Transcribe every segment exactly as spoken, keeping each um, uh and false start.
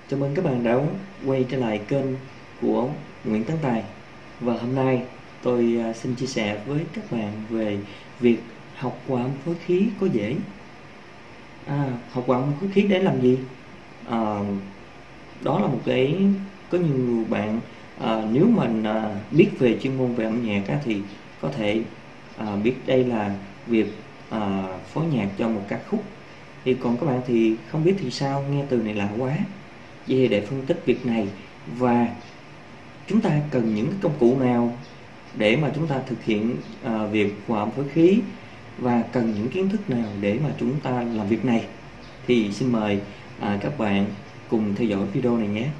Chào mừng các bạn đã quay trở lại kênh của Nguyễn Tấn Tài. Và hôm nay tôi xin chia sẻ với các bạn về việc học hòa âm phối khí có dễ. À, học hòa âm phối khí để làm gì? À, đó là một cái có nhiều bạn à, nếu mình à, biết về chuyên môn về âm nhạc á, thì có thể à, biết đây là việc à, phối nhạc cho một ca khúc. Thì còn các bạn thì không biết thì sao, nghe từ này lạ quá. Vậy thì để phân tích việc này và chúng ta cần những công cụ nào để mà chúng ta thực hiện uh, việc hòa âm phối khí, và cần những kiến thức nào để mà chúng ta làm việc này, thì xin mời uh, các bạn cùng theo dõi video này nhé.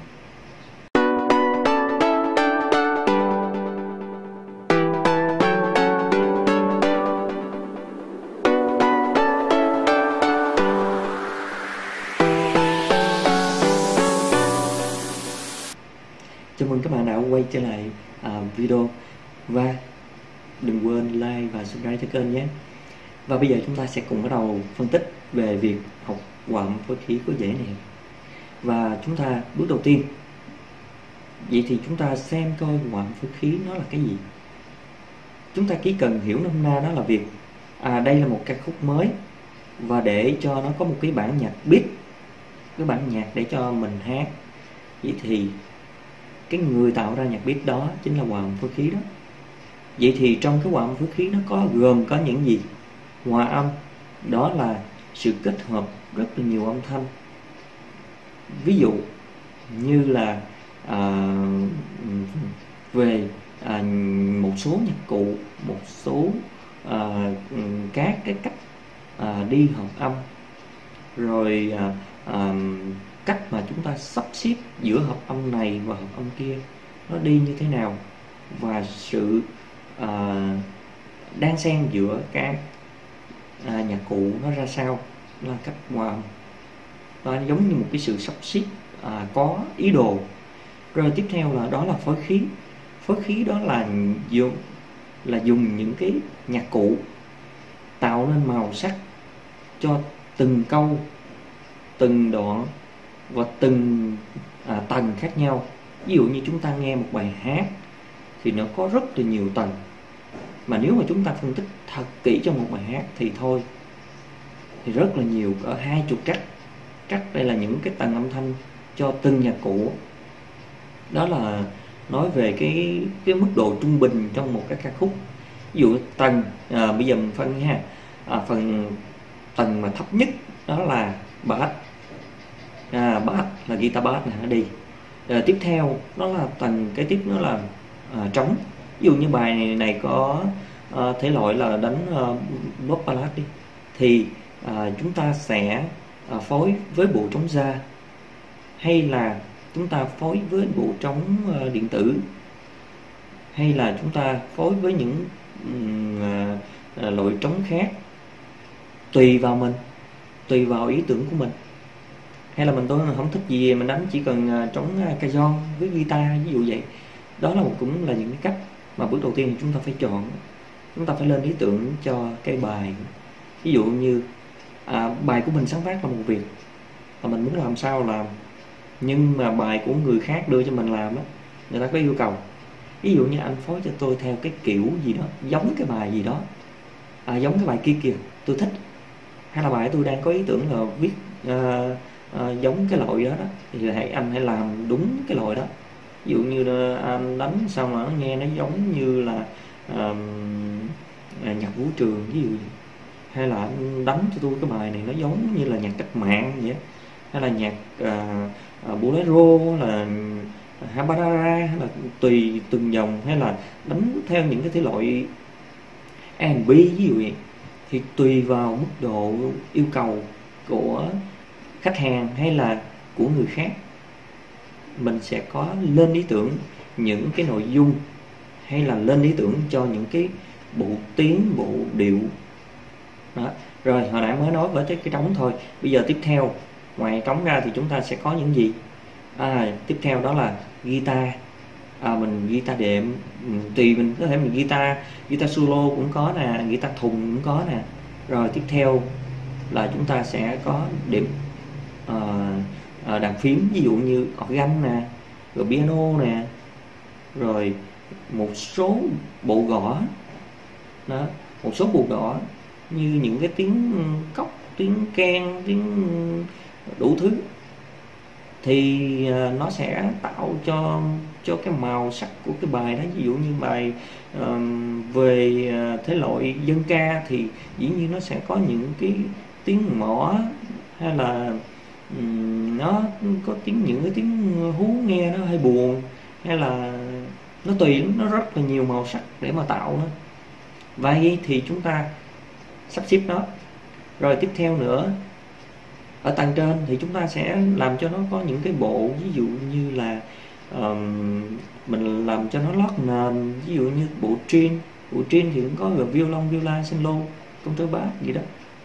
Chào mừng các bạn đã quay trở lại uh, video, và đừng quên like và subscribe cho kênh nhé. Và bây giờ chúng ta sẽ cùng bắt đầu phân tích về việc học hòa âm phối khí có dễ này. Và chúng ta bước đầu tiên, vậy thì chúng ta xem coi hòa âm phối khí nó là cái gì. Chúng ta chỉ cần hiểu nôm na đó là việc à, đây là một ca khúc mới, và để cho nó có một cái bản nhạc beat, cái bản nhạc để cho mình hát, vậy thì cái người tạo ra nhạc beat đó chính là hòa âm phối khí đó. Vậy thì trong cái hòa âm phối khí nó có gồm có những gì? Hòa âm đó là sự kết hợp rất là nhiều âm thanh. Ví dụ như là à, về à, một số nhạc cụ, một số à, các cái cách à, đi hợp âm, rồi à, à, cách mà chúng ta sắp xếp giữa hợp âm này và hợp âm kia nó đi như thế nào, và sự uh, đan xen giữa các uh, nhạc cụ nó ra sao, là cách hòa âm. Nó giống như một cái sự sắp xếp uh, có ý đồ. Rồi tiếp theo là đó là phối khí. Phối khí đó là dùng là dùng những cái nhạc cụ tạo nên màu sắc cho từng câu, từng đoạn và từng à, tầng khác nhau. Ví dụ như chúng ta nghe một bài hát thì nó có rất là nhiều tầng, mà nếu mà chúng ta phân tích thật kỹ trong một bài hát thì thôi thì rất là nhiều, ở hai chục cách. Cách đây là những cái tầng âm thanh cho từng nhạc cụ. Đó là nói về cái cái mức độ trung bình trong một cái ca khúc. Ví dụ tầng à, bây giờ mình phân ha, à, phần tầng mà thấp nhất đó là bass. À, bass là guitar bass này nó đi. À, tiếp theo đó là tầng cái tiếp nó là à, trống. Ví dụ như bài này, này có à, thể loại là đánh à, pop ballad đi, thì à, chúng ta sẽ à, phối với bộ trống da, hay là chúng ta phối với bộ trống à, điện tử, hay là chúng ta phối với những à, à, loại trống khác, tùy vào mình, tùy vào ý tưởng của mình. Hay là mình tôi không thích gì mình đánh chỉ cần uh, trống uh, cajon với guitar, ví dụ vậy. Đó là một cũng là những cái cách mà bước đầu tiên thì chúng ta phải chọn, chúng ta phải lên ý tưởng cho cái bài. Ví dụ như à, bài của mình sáng tác là một việc, và mình muốn làm sao làm, nhưng mà bài của người khác đưa cho mình làm á, người ta có yêu cầu. Ví dụ như anh phối cho tôi theo cái kiểu gì đó, giống cái bài gì đó, à, giống cái bài kia kìa, tôi thích. Hay là bài tôi đang có ý tưởng là viết uh, À, giống cái loại đó đó, thì hãy anh hãy làm đúng cái loại đó. Ví dụ như anh đánh sao mà nó nghe nó giống như là à, nhạc vũ trường ví dụ vậy. Hay là anh đánh cho tôi cái bài này nó giống như là nhạc cách mạng vậy, hay là nhạc à, à, bolero, là habanera, hay là tùy từng dòng, hay là đánh theo những cái thể loại R and B ví dụ vậy. Thì tùy vào mức độ yêu cầu của khách hàng hay là của người khác, mình sẽ có lên ý tưởng những cái nội dung, hay là lên ý tưởng cho những cái bộ tiếng, bộ điệu đó. Rồi hồi nãy mới nói với cái trống thôi. Bây giờ tiếp theo, ngoài trống ra thì chúng ta sẽ có những gì? À, tiếp theo đó là guitar. À, mình guitar đệm, tùy mình có thể mình guitar guitar solo cũng có nè, guitar thùng cũng có nè. Rồi tiếp theo là chúng ta sẽ có đệm uh, uh, đàn phím, ví dụ như organ nè, rồi piano nè, rồi một số bộ gõ đó, một số bộ gõ như những cái tiếng cốc, tiếng keng, tiếng đủ thứ, thì uh, nó sẽ tạo cho cho cái màu sắc của cái bài đó. Ví dụ như bài uh, về uh, thể loại dân ca thì dĩ nhiên nó sẽ có những cái tiếng mõ, hay là um, nó có tiếng những cái tiếng hú nghe nó hơi buồn, hay là nó tùy, nó rất là nhiều màu sắc để mà tạo nó. Vậy thì chúng ta sắp xếp nó. Rồi tiếp theo nữa, ở tầng trên thì chúng ta sẽ làm cho nó có những cái bộ, ví dụ như là um, mình làm cho nó lót nền, ví dụ như bộ trin. Bộ trin thì cũng có rồi violon, viola, cello, contrabass gì đó,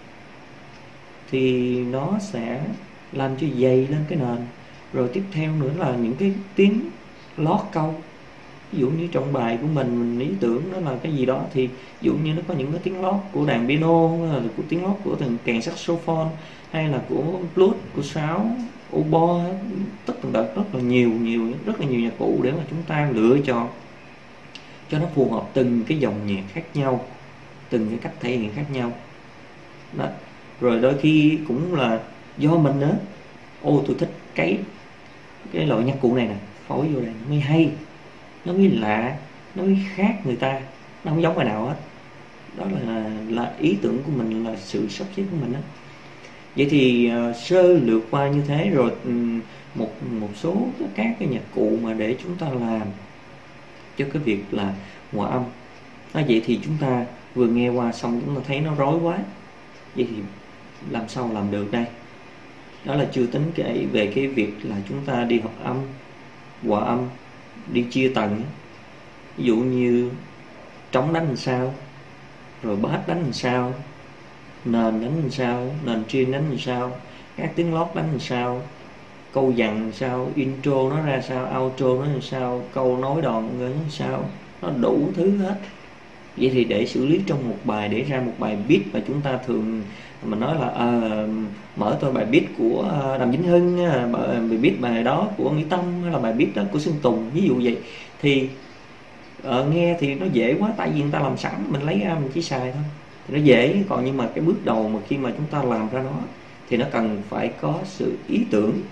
thì nó sẽ làm cho dày lên cái nền. Rồi tiếp theo nữa là những cái tiếng lót câu. Ví dụ như trong bài của mình mình ý tưởng nó là cái gì đó, thì ví dụ như nó có những cái tiếng lót của đàn piano, hay là của tiếng lót của từng kèn saxophone, hay là của flute, của sáo, oboe, tất tần tật rất là nhiều nhiều rất là nhiều nhạc cụ để mà chúng ta lựa chọn cho nó phù hợp từng cái dòng nhạc khác nhau, từng cái cách thể hiện khác nhau đó. Rồi đôi khi cũng là do mình nữa, ô tôi thích cái cái loại nhạc cụ này nè, phối vô đây nó mới hay, nó mới lạ, nó mới khác người ta, nó không giống bài nào hết. Đó là là ý tưởng của mình, là sự sắp xếp của mình đó. Vậy thì uh, sơ lược qua như thế rồi, um, một một số các cái nhạc cụ mà để chúng ta làm cho cái việc là hòa âm. Nói vậy thì chúng ta vừa nghe qua xong chúng ta thấy nó rối quá, vậy thì làm sao làm được đây? Đó là chưa tính kể về cái việc là chúng ta đi hợp âm, hòa âm, đi chia tầng. Ví dụ như trống đánh làm sao, rồi bass đánh làm sao, nền đánh làm sao, nền trin đánh làm sao, các tiếng lót đánh làm sao, câu dằn làm sao, intro nó ra sao, outro nó làm sao, câu nối đòn nó làm sao, nó đủ thứ hết. Vậy thì để xử lý trong một bài, để ra một bài beat mà chúng ta thường mình nói là à, mở tôi bài beat của Đàm Vĩnh Hưng, bài beat bài đó của Mỹ Tâm, hay là bài beat đó của Sơn Tùng, ví dụ vậy, thì uh, nghe thì nó dễ quá, tại vì người ta làm sẵn, mình lấy ra mình chỉ xài thôi thì nó dễ. Còn nhưng mà cái bước đầu mà khi mà chúng ta làm ra nó thì nó cần phải có sự ý tưởng.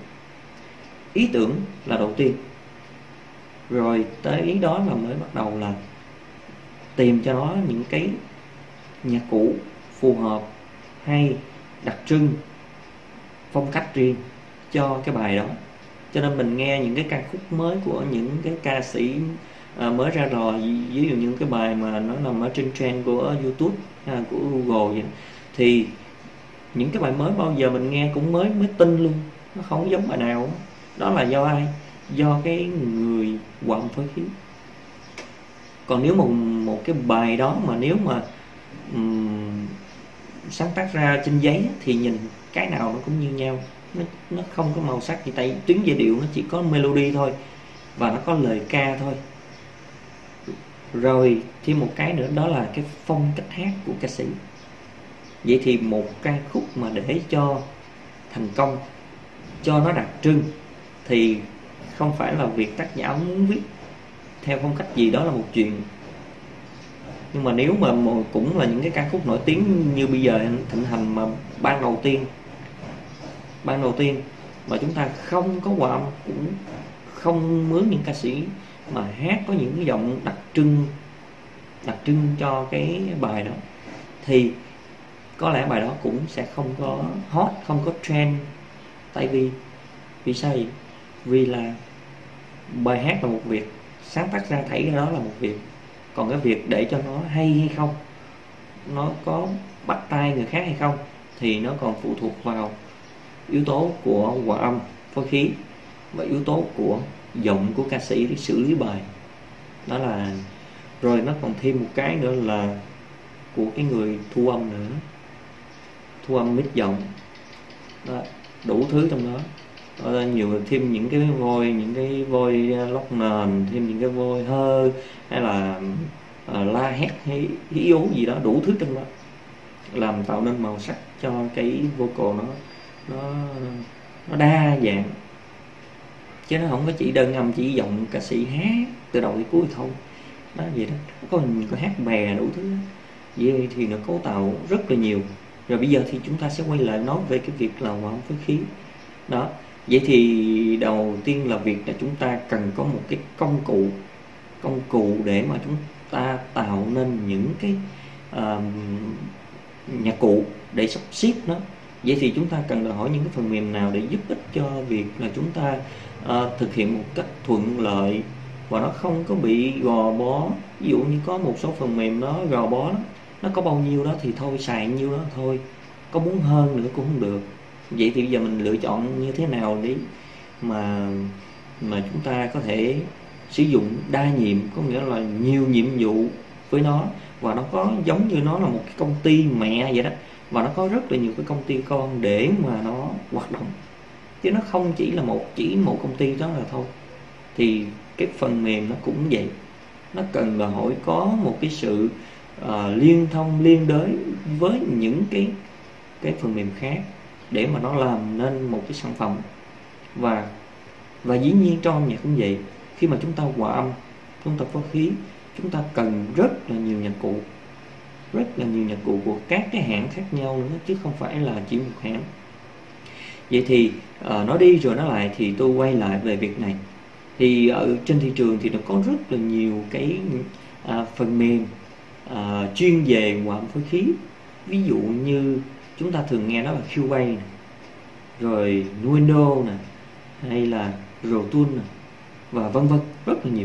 Ý tưởng là đầu tiên, rồi tới ý đó là mới bắt đầu là tìm cho nó những cái nhạc cụ phù hợp, hay đặc trưng, phong cách riêng cho cái bài đó. Cho nên mình nghe những cái ca khúc mới của những cái ca sĩ à, mới ra rồi, ví dụ những cái bài mà nó nằm ở trên trend của YouTube hay là của Google vậy, thì những cái bài mới bao giờ mình nghe cũng mới mới tin luôn, nó không giống bài nào. Đó là do ai? Do cái người hòa âm phối khí. Còn nếu mà một cái bài đó mà nếu mà um, sáng tác ra trên giấy thì nhìn cái nào nó cũng như nhau, nó, nó không có màu sắc gì, tại tuyến giai điệu nó chỉ có melody thôi và nó có lời ca thôi. Rồi thêm một cái nữa đó là cái phong cách hát của ca sĩ. Vậy thì một ca khúc mà để cho thành công, cho nó đặc trưng, thì không phải là việc tác giả muốn viết theo phong cách gì đó là một chuyện. Nhưng mà nếu mà cũng là những cái ca khúc nổi tiếng như bây giờ thịnh hành, mà ban đầu tiên ban đầu tiên mà chúng ta không có hòa âm, cũng không mướn những ca sĩ mà hát có những cái giọng đặc trưng đặc trưng cho cái bài đó, thì có lẽ bài đó cũng sẽ không có hot, không có trend. Tại vì vì sao vậy? Vì là bài hát là một việc, sáng tác ra thảy ra đó là một việc, còn cái việc để cho nó hay hay không, nó có bắt tai người khác hay không, thì nó còn phụ thuộc vào yếu tố của hòa âm, phối khí và yếu tố của giọng của ca sĩ để xử lý bài. Đó là rồi nó còn thêm một cái nữa là của cái người thu âm nữa, thu âm mix giọng đó, đủ thứ trong đó. Đó, nhiều thêm những cái vôi, những cái vôi lót nền, thêm những cái vôi hơ, hay là uh, la hét hay hí ố gì đó, đủ thứ trong đó, làm tạo nên màu sắc cho cái vocal nó nó nó đa dạng, chứ nó không có chỉ đơn âm chỉ giọng ca sĩ hát từ đầu đến cuối thôi. Đó vậy đó, nó có, có hát bè đủ thứ. Vậy thì nó cấu tạo rất là nhiều. Rồi bây giờ thì chúng ta sẽ quay lại nói về cái việc là hòa âm phối khí. Đó, vậy thì đầu tiên là việc là chúng ta cần có một cái công cụ công cụ để mà chúng ta tạo nên những cái uh, nhạc cụ để sắp xếp nó. Vậy thì chúng ta cần đòi hỏi những cái phần mềm nào để giúp ích cho việc là chúng ta uh, thực hiện một cách thuận lợi và nó không có bị gò bó. Ví dụ như có một số phần mềm nó gò bó nó, nó có bao nhiêu đó thì thôi, xài nhiêu đó thôi, có muốn hơn nữa cũng không được. Vậy thì bây giờ mình lựa chọn như thế nào để mà mà chúng ta có thể sử dụng đa nhiệm, có nghĩa là nhiều nhiệm vụ với nó, và nó có giống như nó là một cái công ty mẹ vậy đó, và nó có rất là nhiều cái công ty con để mà nó hoạt động, chứ nó không chỉ là một chỉ một công ty đó là thôi. Thì cái phần mềm nó cũng vậy, nó cần đòi hỏi có một cái sự uh, liên thông liên đới với những cái cái phần mềm khác để mà nó làm nên một cái sản phẩm. Và và dĩ nhiên trong âm nhạc cũng vậy, khi mà chúng ta hòa âm, chúng ta phối khí, chúng ta cần rất là nhiều nhạc cụ, rất là nhiều nhạc cụ của các cái hãng khác nhau nữa, chứ không phải là chỉ một hãng. Vậy thì uh, nói đi rồi nói lại thì tôi quay lại về việc này. Thì ở trên thị trường thì nó có rất là nhiều cái uh, phần mềm uh, chuyên về hòa âm phối khí. Ví dụ như chúng ta thường nghe đó là Cubase này, rồi Nuendo nè, hay là Pro Tools nè, và vân vân, rất là nhiều.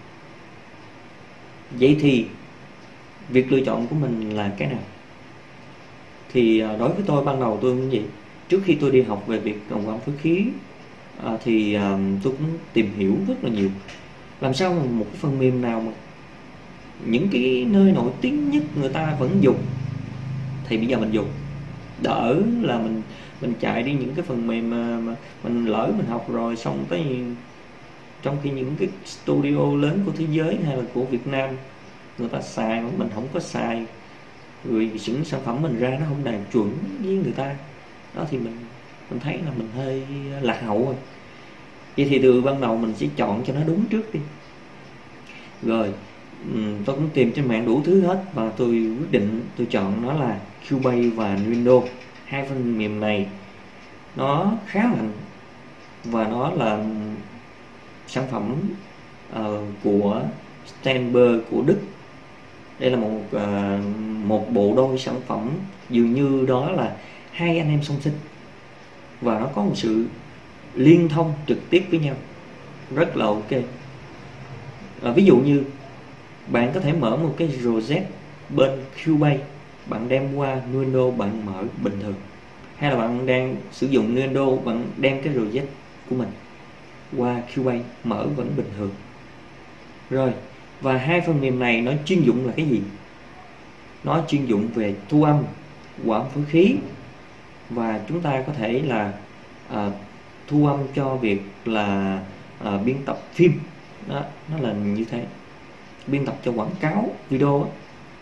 Vậy thì việc lựa chọn của mình là cái nào? Thì đối với tôi ban đầu tôi cũng vậy. Trước khi tôi đi học về việc hòa âm phối khí thì tôi cũng tìm hiểu rất là nhiều. Làm sao mà một cái phần mềm nào mà những cái nơi nổi tiếng nhất người ta vẫn dùng thì bây giờ mình dùng, đỡ là mình mình chạy đi những cái phần mềm mà, mà mình lỡ mình học rồi xong tới, trong khi những cái studio lớn của thế giới hay là của Việt Nam người ta xài mà mình không có xài, rồi những sản phẩm mình ra nó không đạt chuẩn với người ta đó, thì mình mình thấy là mình hơi lạc hậu rồi. Vậy thì từ ban đầu mình sẽ chọn cho nó đúng trước đi. Rồi tôi cũng tìm trên mạng đủ thứ hết, và tôi quyết định tôi chọn nó là Cubase và Nuendo. Hai phần mềm này nó khá mạnh và nó là sản phẩm uh, của Steinberg của Đức. Đây là một uh, một bộ đôi sản phẩm dường như đó là hai anh em song sinh, và nó có một sự liên thông trực tiếp với nhau rất là ok. Uh, ví dụ như bạn có thể mở một cái rosette bên Cubase, bạn đem qua Nuendo bạn mở bình thường, hay là bạn đang sử dụng Nuendo bạn đem cái rosette của mình qua Cubase mở vẫn bình thường. Rồi, và hai phần mềm này nó chuyên dụng là cái gì? Nó chuyên dụng về thu âm, hòa âm phối khí, và chúng ta có thể là à, thu âm cho việc là à, biên tập phim. Đó, nó là như thế, biên tập cho quảng cáo video đó.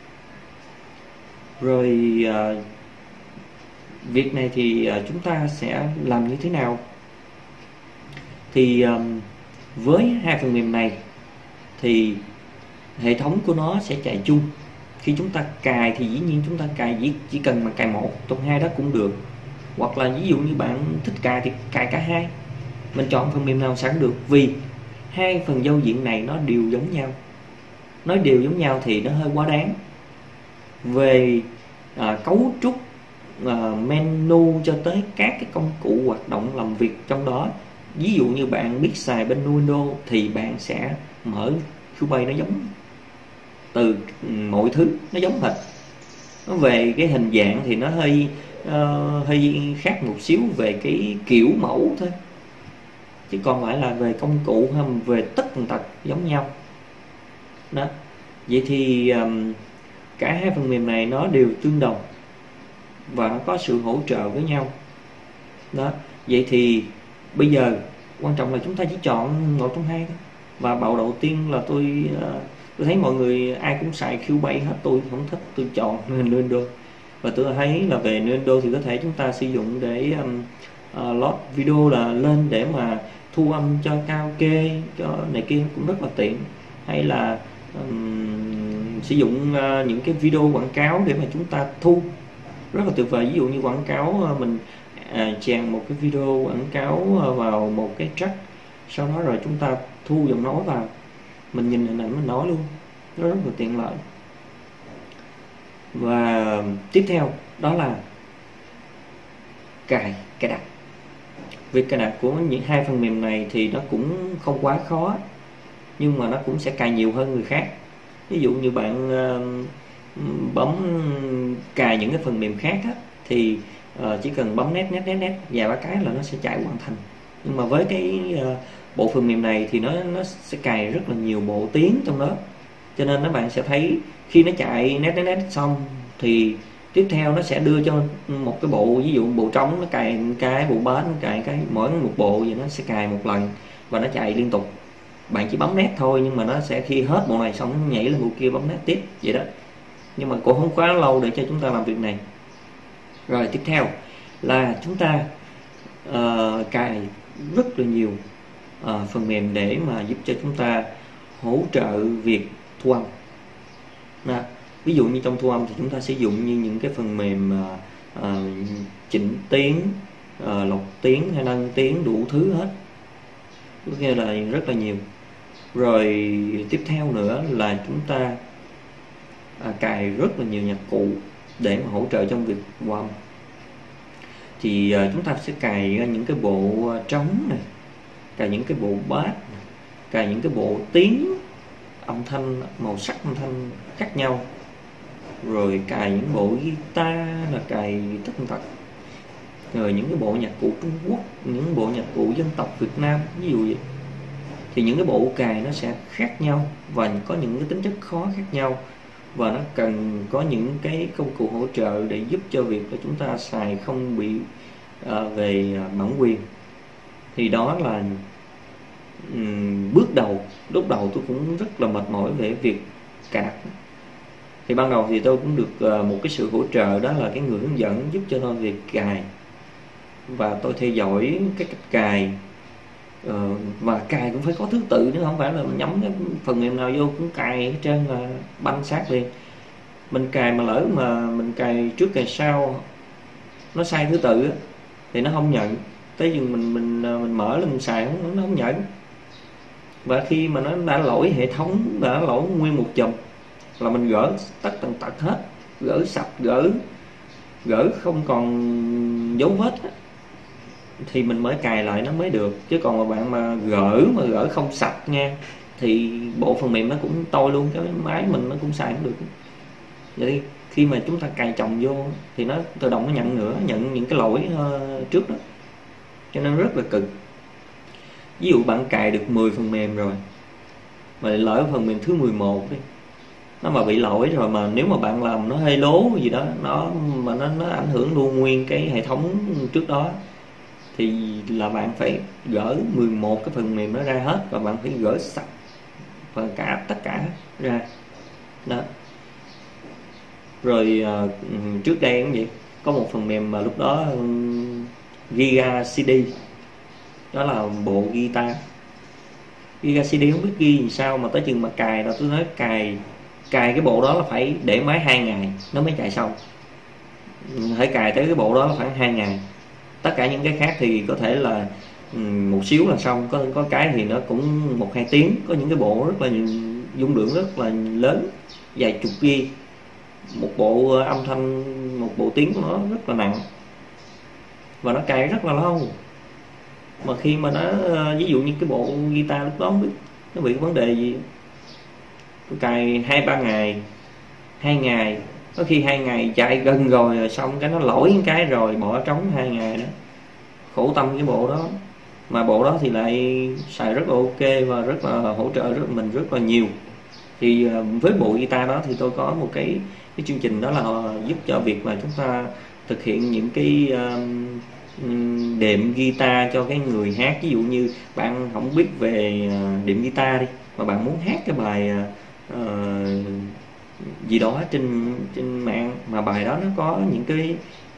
Rồi à, việc này thì à, chúng ta sẽ làm như thế nào? Thì à, với hai phần mềm này thì hệ thống của nó sẽ chạy chung. Khi chúng ta cài thì dĩ nhiên chúng ta cài chỉ, chỉ cần mà cài một trong hai đó cũng được, hoặc là ví dụ như bạn thích cài thì cài cả hai, mình chọn phần mềm nào sẵn được, vì hai phần giao diện này nó đều giống nhau. Nói đều giống nhau thì nó hơi quá đáng. Về à, cấu trúc à, menu cho tới các cái công cụ hoạt động làm việc trong đó, ví dụ như bạn biết xài bên Nuendo thì bạn sẽ mở Cubase, nó giống từ mọi thứ nó giống hệt. Nó về cái hình dạng thì nó hơi uh, hơi khác một xíu về cái kiểu mẫu thôi, chứ còn lại là về công cụ hay về tất tần tật giống nhau đó. Vậy thì um, cả hai phần mềm này nó đều tương đồng và nó có sự hỗ trợ với nhau đó. Vậy thì bây giờ quan trọng là chúng ta chỉ chọn một trong hai thôi. Và bạo đầu tiên là tôi uh, tôi thấy mọi người ai cũng xài Cubase hết, tôi không thích, tôi chọn Nuendo. Và tôi thấy là về Nuendo thì có thể chúng ta sử dụng để um, uh, load video là lên để mà thu âm cho karaoke cho này kia cũng rất là tiện, hay là um, sử dụng uh, những cái video quảng cáo để mà chúng ta thu rất là tuyệt vời. Ví dụ như quảng cáo uh, mình uh, chèn một cái video quảng cáo uh, vào một cái track, sau đó rồi chúng ta thu giọng nói vào, mình nhìn hình ảnh mình nói luôn, nó rất là tiện lợi. Và tiếp theo đó là cài cài đặt. Việc cài đặt của những hai phần mềm này thì nó cũng không quá khó, nhưng mà nó cũng sẽ cài nhiều hơn người khác. Ví dụ như bạn uh, bấm cài những cái phần mềm khác á, thì uh, chỉ cần bấm nét nét nét nét vài ba cái là nó sẽ chạy hoàn thành. Nhưng mà với cái uh, bộ phần mềm này thì nó nó sẽ cài rất là nhiều bộ tiếng trong đó, cho nên các bạn sẽ thấy khi nó chạy nét nét nét xong thì tiếp theo nó sẽ đưa cho một cái bộ, ví dụ bộ trống nó cài cái, bộ bass nó cài cái, mỗi một bộ vậy nó sẽ cài một lần và nó chạy liên tục. Bạn chỉ bấm nét thôi, nhưng mà nó sẽ khi hết bộ này xong nó nhảy lên bộ kia bấm nét tiếp vậy đó. Nhưng mà cũng không quá lâu để cho chúng ta làm việc này. Rồi tiếp theo là chúng ta uh, cài rất là nhiều uh, phần mềm để mà giúp cho chúng ta hỗ trợ việc thu âm. Đó. Ví dụ như trong thu âm thì chúng ta sử dụng như những cái phần mềm uh, uh, chỉnh tiếng, uh, lọc tiếng hay nâng tiếng, đủ thứ hết, nghe là rất là nhiều. Rồi tiếp theo nữa là chúng ta uh, cài rất là nhiều nhạc cụ để mà hỗ trợ trong việc thu âm. Thì uh, chúng ta sẽ cài những cái bộ trống này, cài những cái bộ bass này, cài những cái bộ tiếng, âm thanh, màu sắc âm thanh khác nhau, rồi cài những bộ guitar, là cài tất tật, rồi những cái bộ nhạc cụ Trung Quốc, những bộ nhạc cụ dân tộc Việt Nam, ví dụ vậy. Thì những cái bộ cài nó sẽ khác nhau và có những cái tính chất khó khác nhau, và nó cần có những cái công cụ hỗ trợ để giúp cho việc của chúng ta xài không bị uh, về bản quyền. Thì đó là um, bước đầu. Lúc đầu tôi cũng rất là mệt mỏi về việc cài đặt. Thì ban đầu thì tôi cũng được uh, một cái sự hỗ trợ, đó là cái người hướng dẫn giúp cho tôi việc cài, và tôi theo dõi cái cách cài. Uh, và cài cũng phải có thứ tự nữa, không phải là mình nhắm cái phần mềm nào vô cũng cài hết trơn là banh sát liền. Mình cài mà lỡ mà mình cài trước cài sau nó sai thứ tự á, thì nó không nhận. Tới chừng mình mình mình mở lên mình xài nó không nhận. Và khi mà nó đã lỗi hệ thống, đã lỗi nguyên một chùm là mình gỡ tất tần tật hết, gỡ sạch, gỡ gỡ không còn dấu vết á, thì mình mới cài lại nó mới được. Chứ còn mà bạn mà gỡ mà gỡ không sạch nha, thì bộ phần mềm nó cũng tôi luôn, cái máy mình nó cũng xài không được. Vậy khi mà chúng ta cài chồng vô thì nó tự động nó nhận nữa, nhận những cái lỗi uh, trước đó, cho nên rất là cực. Ví dụ bạn cài được mười phần mềm rồi mà lỡ phần mềm thứ mười một đi, nó mà bị lỗi rồi, mà nếu mà bạn làm nó hơi lố gì đó, nó mà nó nó ảnh hưởng luôn nguyên cái hệ thống trước đó, thì là bạn phải gỡ mười một cái phần mềm nó ra hết, và bạn phải gỡ sạch và cả tất cả ra đó. Rồi uh, trước đây cũng vậy, có một phần mềm mà lúc đó um, Giga xê đê, đó là bộ guitar. Giga xê đê không biết ghi gì sao mà tới chừng mà cài là tôi nói cài cài cái bộ đó là phải để máy hai ngày nó mới chạy xong. Phải cài tới cái bộ đó là khoảng hai ngày. Tất cả những cái khác thì có thể là um, một xíu là xong, có có cái thì nó cũng một hai tiếng, có những cái bộ rất là dung lượng rất là lớn, vài chục ghi, một bộ âm thanh, một bộ tiếng của nó rất là nặng, và nó cài rất là lâu. Mà khi mà nó ví dụ như cái bộ guitar lúc đó không biết nó bị vấn đề gì, tôi cài hai ba ngày, hai ngày, có khi hai ngày chạy gần rồi, rồi xong cái nó lỗi cái rồi bỏ trống hai ngày đó, khổ tâm cái bộ đó. Mà bộ đó thì lại xài rất là ok và rất là hỗ trợ rất mình rất là nhiều. Thì với bộ guitar đó thì tôi có một cái cái chương trình, đó là giúp cho việc mà chúng ta thực hiện những cái um, đệm guitar cho cái người hát. Ví dụ như bạn không biết về đệm guitar đi, mà bạn muốn hát cái bài uh, gì đó trên trên mạng, mà bài đó nó có những cái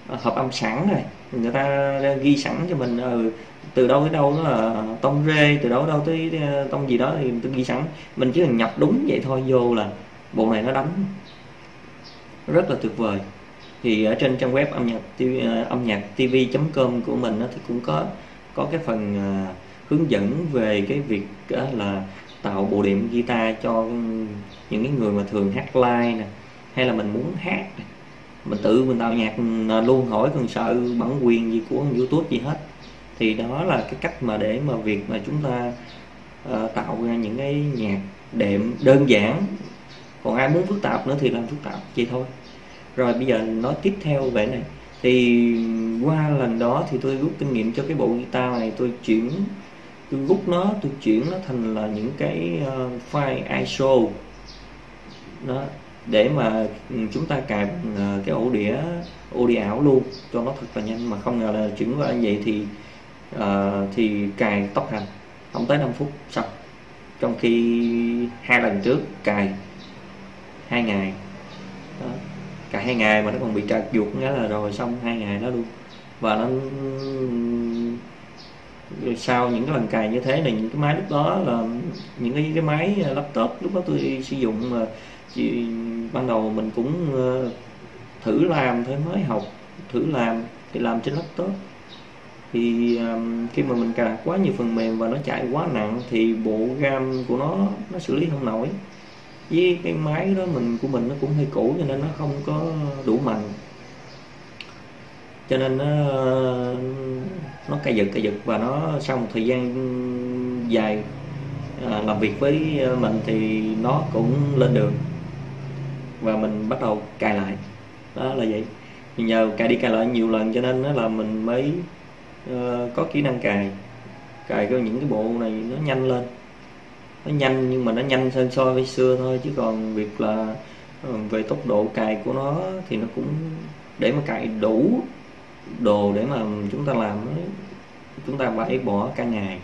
hợp âm sẵn rồi, người ta ghi sẵn cho mình ừ, từ đâu tới đâu nó là tông rê, từ đâu tới đâu tới tông gì đó thì tôi ghi sẵn, mình chỉ cần nhập đúng vậy thôi vô là bộ này nó đánh rất là tuyệt vời. Thì ở trên trang web âm nhạc âm nhạc tv chấm com của mình thì cũng có có cái phần hướng dẫn về cái việc là tạo bộ đệm guitar cho những cái người mà thường hát live nè, hay là mình muốn hát này, mình tự mình tạo nhạc luôn, hỏi cần sợ bản quyền gì của YouTube gì hết. Thì đó là cái cách mà để mà việc mà chúng ta uh, tạo ra những cái nhạc đệm đơn giản. Còn ai muốn phức tạp nữa thì làm phức tạp vậy thôi. Rồi bây giờ nói tiếp theo về này, thì qua lần đó thì tôi rút kinh nghiệm cho cái bộ guitar này, tôi chuyển tôi rút nó tôi chuyển nó thành là những cái uh, file i ét o đó, để mà chúng ta cài uh, cái ổ đĩa ổ đĩa ảo luôn cho nó thật là nhanh. Mà không ngờ là chuyển qua như vậy thì uh, thì cài tốc hành không tới năm phút xong, trong khi hai lần trước cài hai ngày đó. Cài hai ngày mà nó còn bị trật ruột nghĩa là rồi xong hai ngày đó luôn. Và nó sau những cái lần cài như thế này, những cái máy lúc đó là những cái, cái máy laptop lúc đó tôi sử dụng mà chỉ, ban đầu mình cũng uh, thử làm thôi, mới học thử làm thì làm trên laptop. Thì um, khi mà mình cài đặt quá nhiều phần mềm và nó chạy quá nặng thì bộ RAM của nó nó xử lý không nổi, với cái máy đó mình của mình nó cũng hơi cũ cho nên nó không có đủ mạnh, cho nên nó nó cay giật cay giật và nó sau một thời gian dài à, làm việc với mình thì nó cũng lên đường và mình bắt đầu cài lại. Đó là vậy. Nhờ cài đi cài lại nhiều lần cho nên nó là mình mới uh, có kỹ năng cài cài cho những cái bộ này nó nhanh lên. Nó nhanh nhưng mà nó nhanh hơn so với xưa thôi, chứ còn việc là về tốc độ cài của nó thì nó cũng để mà cài đủ đồ để mà chúng ta làm chúng ta phải bỏ cả ngày,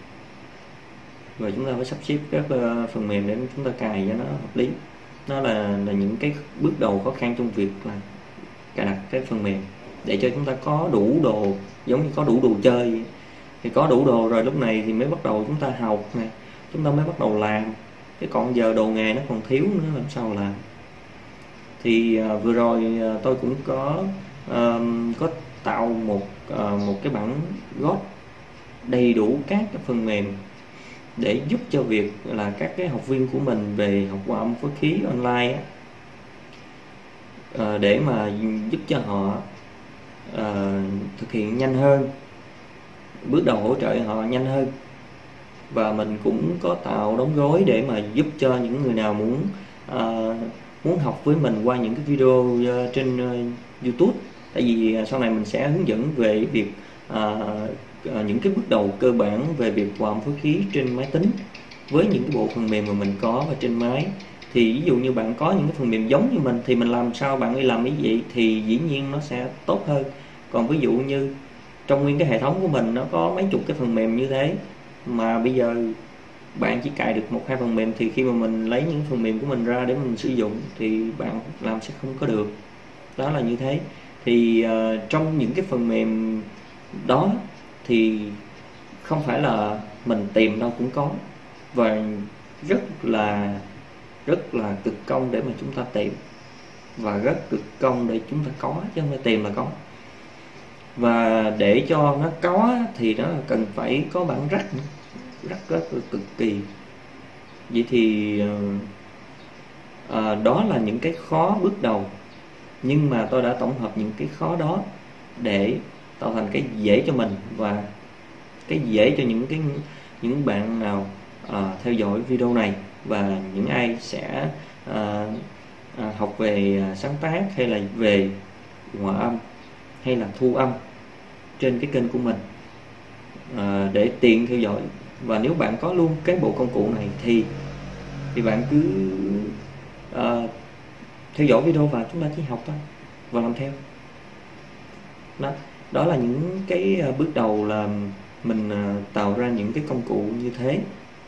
và chúng ta phải sắp xếp các phần mềm để chúng ta cài cho nó hợp lý. Nó là, là những cái bước đầu khó khăn trong việc là cài đặt cái phần mềm để cho chúng ta có đủ đồ, giống như có đủ đồ chơi. Thì có đủ đồ rồi lúc này thì mới bắt đầu chúng ta học này, chúng ta mới bắt đầu làm. Chứ còn giờ đồ nghề nó còn thiếu nữa làm sao làm. Thì uh, vừa rồi uh, tôi cũng có uh, có tạo một uh, một cái bản gót đầy đủ các cái phần mềm để giúp cho việc là các cái học viên của mình về học hòa âm phối khí online á, uh, để mà giúp cho họ uh, thực hiện nhanh hơn, bước đầu hỗ trợ họ nhanh hơn. Và mình cũng có tạo đóng gói để mà giúp cho những người nào muốn uh, muốn học với mình qua những cái video uh, trên uh, YouTube. Tại vì uh, sau này mình sẽ hướng dẫn về việc uh, uh, những cái bước đầu cơ bản về việc hòa âm phối khí trên máy tính với những cái bộ phần mềm mà mình có và trên máy. Thì ví dụ như bạn có những cái phần mềm giống như mình thì mình làm sao bạn đi làm ý vậy thì dĩ nhiên nó sẽ tốt hơn. Còn ví dụ như trong nguyên cái hệ thống của mình nó có mấy chục cái phần mềm như thế, mà bây giờ bạn chỉ cài được một hai phần mềm thì khi mà mình lấy những phần mềm của mình ra để mình sử dụng thì bạn làm sẽ không có được. Đó là như thế. Thì uh, trong những cái phần mềm đó thì không phải là mình tìm đâu cũng có, và rất là rất là cực công để mà chúng ta tìm, và rất cực công để chúng ta có, chứ không phải tìm là có. Và để cho nó có thì nó cần phải có bản rắc nữa, rất rất là cực kỳ. Vậy thì à, đó là những cái khó bước đầu, nhưng mà tôi đã tổng hợp những cái khó đó để tạo thành cái dễ cho mình và cái dễ cho những cái những bạn nào à, theo dõi video này, và những ai sẽ à, à, học về sáng tác hay là về hòa âm hay là thu âm trên cái kênh của mình à, để tiện theo dõi. Và nếu bạn có luôn cái bộ công cụ này thì thì bạn cứ uh, theo dõi video và chúng ta chỉ học thôi và làm theo. Đó, đó là những cái uh, bước đầu là mình uh, tạo ra những cái công cụ như thế.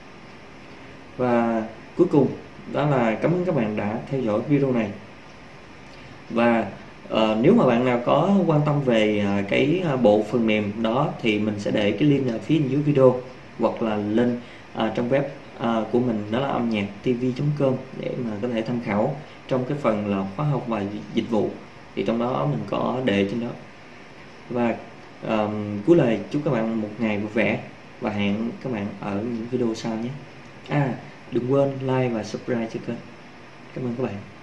Và cuối cùng đó là cảm ơn các bạn đã theo dõi video này. Và uh, nếu mà bạn nào có quan tâm về uh, cái uh, bộ phần mềm đó thì mình sẽ để cái link ở phía dưới video, hoặc là lên uh, trong web uh, của mình, đó là âm nhạc tv chấm com, để mà có thể tham khảo trong cái phần là khóa học và dịch vụ, thì trong đó mình có để trên đó. Và um, cuối lời chúc các bạn một ngày vui vẻ và hẹn các bạn ở những video sau nhé. À, đừng quên like và subscribe cho kênh. Cảm ơn các bạn.